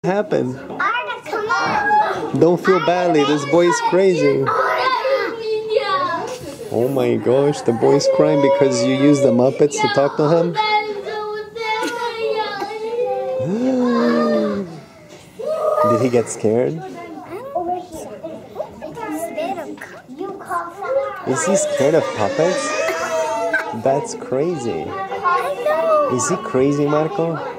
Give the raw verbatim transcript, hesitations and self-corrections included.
happened? Arda, come on. Don't feel badly. This boy is crazy. Oh my gosh, the boy's crying because you use the Muppets to talk to him? Did he get scared? Is he scared of puppets? That's crazy. Is he crazy, Marco?